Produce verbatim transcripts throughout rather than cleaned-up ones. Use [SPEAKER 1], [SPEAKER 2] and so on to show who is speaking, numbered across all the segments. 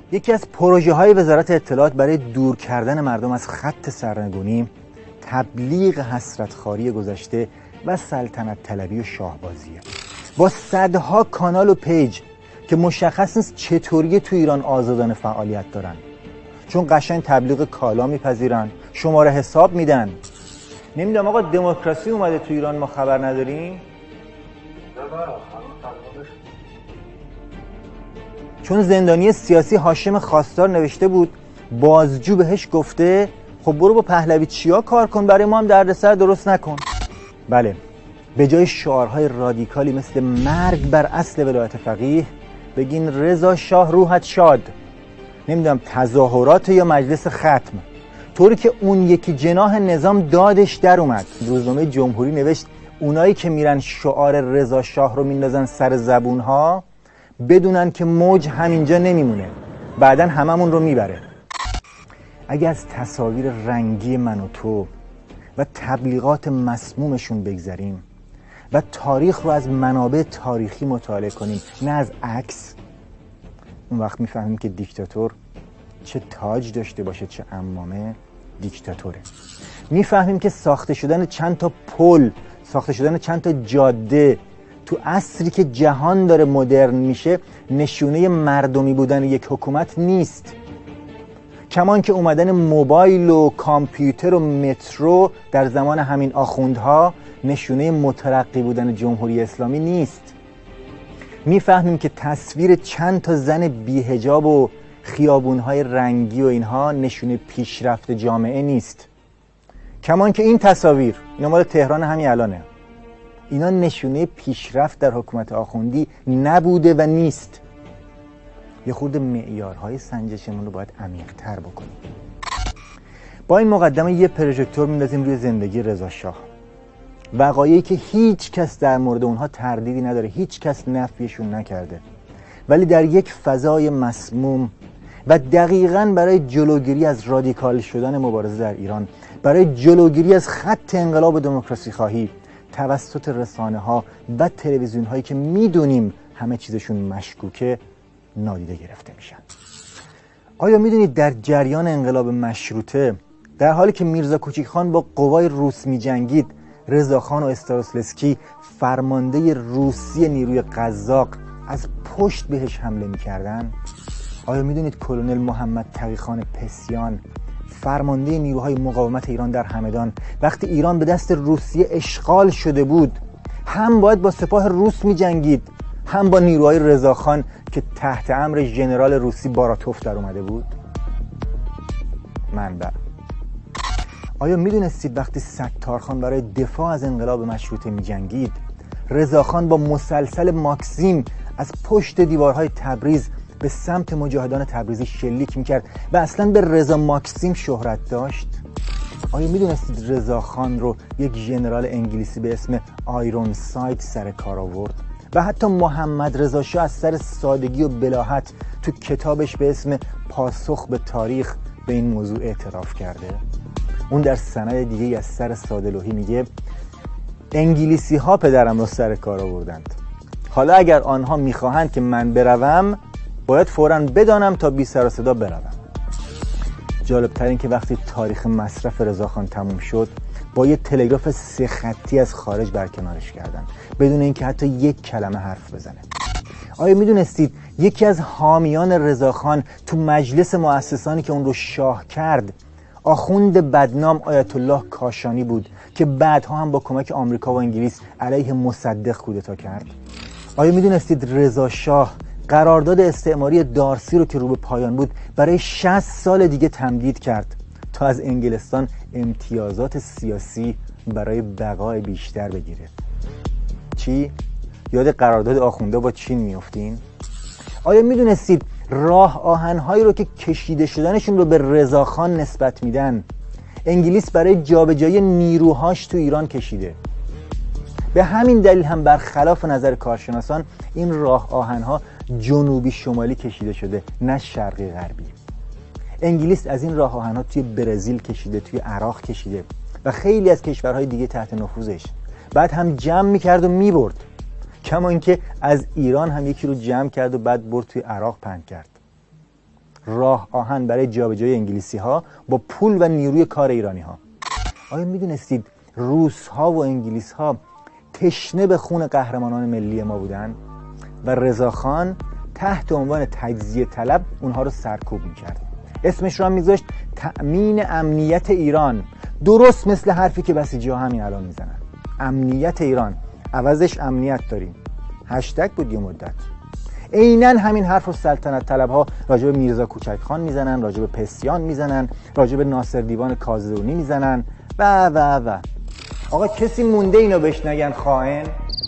[SPEAKER 1] یکی از پروژه های وزارت اطلاعات برای دور کردن مردم از خط سرنگونی تبلیغ حسرتخواری گذشته و سلطنت طلبی و شاهبازیه. با صدها کانال و پیج که مشخص نیست چطوری تو ایران آزادانه فعالیت دارن، چون قشنگ تبلیغ کالا میپذیرن، شماره حساب میدن. نمیدونم آقا دموکراسی اومده تو ایران ما خبر نداریم؟ چون زندانی سیاسی هاشم خواستار نوشته بود بازجو بهش گفته خب برو با پهلوی چیا کار کن، برای ما هم دردسر درست نکن. بله، به جای شعارهای رادیکالی مثل مرگ بر اصل ولایت فقیه بگین رضا شاه روحت شاد، نمیدونم تظاهرات یا مجلس ختم، طوری که اون یکی جناح نظام دادش در اومد. روزنامه جمهوری نوشت اونایی که میرن شعار رضا شاه رو میندازن سر زبونها بدونن که موج همینجا نمیمونه، بعدن هممون رو میبره. اگه از تصاویر رنگی من و تو و تبلیغات مسمومشون بگذریم و تاریخ رو از منابع تاریخی مطالعه کنیم نه از عکس، اون وقت میفهمیم که دیکتاتور چه تاج داشته باشه چه عمامه، دیکتاتوره. میفهمیم که ساخته شدن چند تا پل، ساخته شدن چند تا جاده تو عصری که جهان داره مدرن میشه نشونه مردمی بودن یک حکومت نیست. کمان که اومدن موبایل و کامپیوتر و مترو در زمان همین آخوندها نشونه مترقی بودن جمهوری اسلامی نیست. میفهمیم که تصویر چند تا زن بی‌حجاب و خیابونهای رنگی و اینها نشونه پیشرفت جامعه نیست. کمان که این تصاویر، اینا مال تهران همین الانه، اینا نشونه پیشرفت در حکومت آخوندی نبوده و نیست. یه خورده معیارهای سنجشمون رو باید عمیق‌تر بکنیم. با این مقدمه یه پروژکتور میندازیم روی زندگی رضا شاه، وقایعی که هیچ کس در مورد اونها تردیدی نداره، هیچ کس نفیشون نکرده، ولی در یک فضای مسموم و دقیقاً برای جلوگیری از رادیکال شدن مبارزه در ایران، برای جلوگیری از خط انقلاب و دموکراسی خواهی توسط رسانه ها و تلویزیون هایی که میدونیم همه چیزشون مشکوکه نادیده گرفته میشن. آیا میدونید در جریان انقلاب مشروطه در حالی که میرزا کوچیکخان با قوای روس میجنگید، رضاخان و استاراسلسکی فرمانده روسی نیروی قزاق از پشت بهش حمله میکردن؟ آیا میدونید کلونل محمد تقیخان پسیان فرمانده نیروهای مقاومت ایران در همدان وقتی ایران به دست روسیه اشغال شده بود هم باید با سپاه روس میجنگید هم با نیروهای رضاخان که تحت امر ژنرال روسی باراتوف در اومده بود؟ منبع: آیا میدونستید وقتی ستارخان برای دفاع از انقلاب مشروطه میجنگید، رضاخان با مسلسل ماکسیم از پشت دیوارهای تبریز به سمت مجاهدان تبریزی شلیک میکرد و اصلا به رضا ماکسیم شهرت داشت؟ آیا میدونستید رضاخان رو یک ژنرال انگلیسی به اسم آیرون ساید سر کار آورد و حتی محمد رضا شاه از سر سادگی و بلاهت تو کتابش به اسم پاسخ به تاریخ به این موضوع اعتراف کرده؟ اون در سند دیگه از سر ساده‌لوحی میگه انگلیسی ها پدرم رو سر کار آوردند، حالا اگر آنها میخواهند که من بروم باید فوراً بدانم تا بی سر و صدا بروم. جالبتر این که وقتی تاریخ مصرف رضاخان تموم شد با یه تلگراف سه خطی از خارج برکنارش کردن بدون اینکه حتی یک کلمه حرف بزنه. آیا میدونستید یکی از حامیان رضاخان تو مجلس مؤسسانی که اون رو شاه کرد آخوند بدنام آیت الله کاشانی بود که بعدها هم با کمک آمریکا و انگلیس علیه مصدق کودتا کرد؟ آیا میدونستید رضا شاه قرارداد استعماری دارسی رو که رو به پایان بود برای شصت سال دیگه تمدید کرد تا از انگلستان امتیازات سیاسی برای بقای بیشتر بگیره؟ چی؟ یاد قرارداد آخونده با چین میافتین؟ آیا میدونستید راه آهن‌هایی رو که کشیده شدنشون رو به رضاخان نسبت میدن انگلیس برای جابجایی نیروهاش تو ایران کشیده؟ به همین دلیل هم برخلاف نظر کارشناسان این راه آهن‌ها جنوبی شمالی کشیده شده نه شرقی غربی. انگلیس از این راه آهن‌ها توی برزیل کشیده، توی عراق کشیده و خیلی از کشورهای دیگه تحت نفوذش. بعد هم جمع میکرد و میبرد، کما اینکه از ایران هم یکی رو جمع کرد و بعد برد توی عراق پهن کرد. راه آهن برای جابجایی انگلیسی ها با پول و نیروی کار ایرانی ها. آیا میدونستید روس ها و انگلیس ها تشنه به خون قهرمانان ملی ما بودن و رضاخان تحت عنوان تجزیه طلب اونها رو سرکوب میکرد؟ اسمش رو هم میذاشت تأمین امنیت ایران، درست مثل حرفی که بسیجی ها همین الان میزنن. امنیت ایران، عوضش امنیت داریم. هشتگ بود یه مدت. عیناً همین حرف رو سلطنت طلب ها راجع به میرزا کوچک خان میزنن، راجع به پسیان میزنن، راجع به ناصر دیوان کازرونی میزنن و و و آقا کسی مونده اینو بهش نگن خائن؟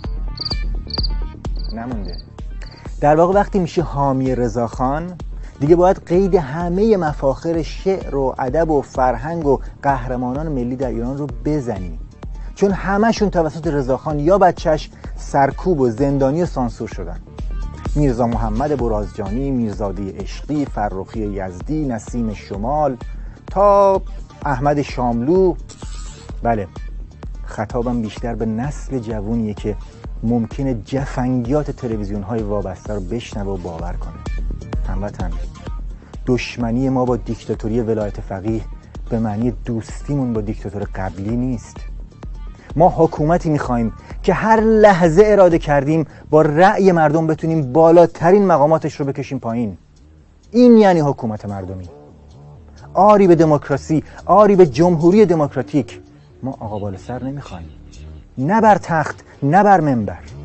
[SPEAKER 1] نمونده. در واقع وقتی میشه حامی رضاخان دیگه باید قید همه مفاخر شعر و ادب و فرهنگ و قهرمانان ملی در ایران رو بزنی، چون همشون توسط رضاخان یا بچهش سرکوب و زندانی و سانسور شدن. میرزا محمد برازجانی، میرزادی عشقی، فرخی یزدی، نسیم شمال تا احمد شاملو. بله، خطابم بیشتر به نسل جوونیه که ممکنه جفنگیات تلویزیون های وابسته رو بشنوه و باور کنه. هموطن، دشمنی ما با دیکتاتوری ولایت فقیه به معنی دوستیمون با دیکتاتور قبلی نیست. ما حکومتی میخوایم که هر لحظه اراده کردیم با رأی مردم بتونیم بالاترین مقاماتش رو بکشیم پایین. این یعنی حکومت مردمی. آری به دموکراسی، آری به جمهوری دموکراتیک. ما آقا بالا سر نمیخوایم، نه بر تخت نه بر منبر.